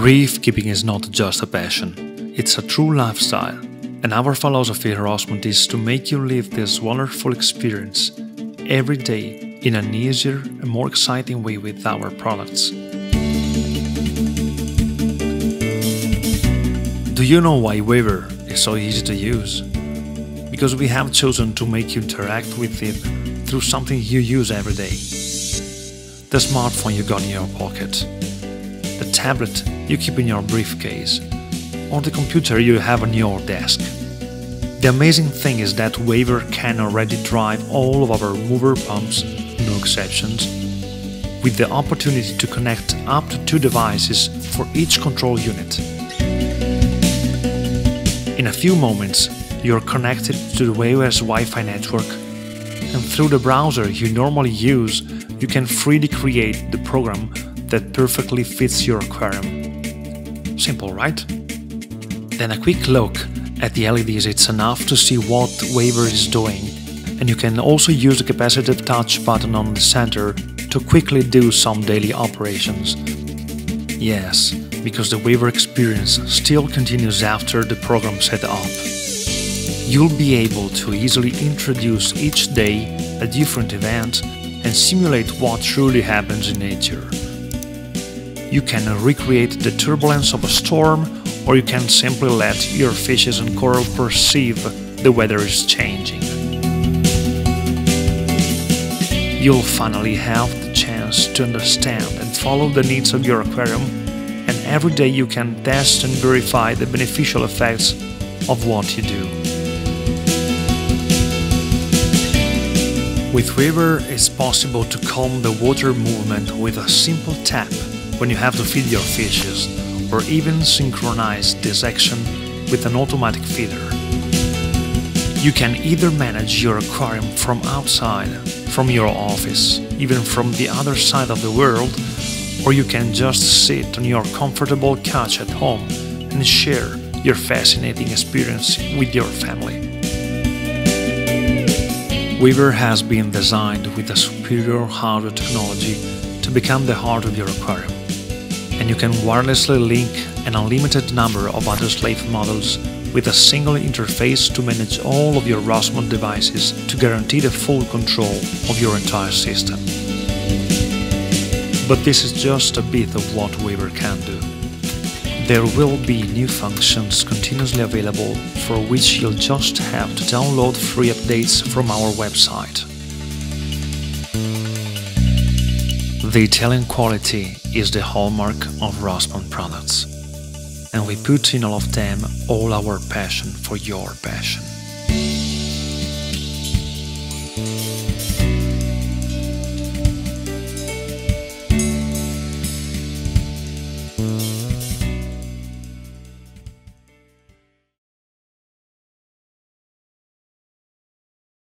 Reef keeping is not just a passion, it's a true lifestyle, and our philosophy at Rossmont is to make you live this wonderful experience every day in an easier and more exciting way with our products. Do you know why Weaver is so easy to use? Because we have chosen to make you interact with it through something you use every day. The smartphone you got in your pocket, the tablet you keep in your briefcase, or the computer you have on your desk. The amazing thing is that Weaver can already drive all of our mover pumps, no exceptions, with the opportunity to connect up to 2 devices for each control unit. In a few moments, you're connected to the Weaver's Wi-Fi network, and through the browser you normally use, you can freely create the program that perfectly fits your aquarium. Simple, right? Then a quick look at the LEDs, it's enough to see what Weaver is doing, and you can also use the capacitive touch button on the center to quickly do some daily operations. Yes, because the Weaver experience still continues after the program set up. You'll be able to easily introduce each day a different event and simulate what truly happens in nature. You can recreate the turbulence of a storm, or you can simply let your fishes and coral perceive the weather is changing. You'll finally have the chance to understand and follow the needs of your aquarium, and every day you can test and verify the beneficial effects of what you do. With Weaver, it's possible to calm the water movement with a simple tap when you have to feed your fishes, or even synchronize this action with an automatic feeder. You can either manage your aquarium from outside, from your office, even from the other side of the world, or you can just sit on your comfortable couch at home and share your fascinating experience with your family. Weaver has been designed with a superior hardware technology to become the heart of your aquarium, and you can wirelessly link an unlimited number of other slave models with a single interface to manage all of your Rossmont devices to guarantee the full control of your entire system. But this is just a bit of what Weaver can do. There will be new functions continuously available, for which you'll just have to download free updates from our website. The Italian quality is the hallmark of Rossmont products, and we put in all of them all our passion for your passion.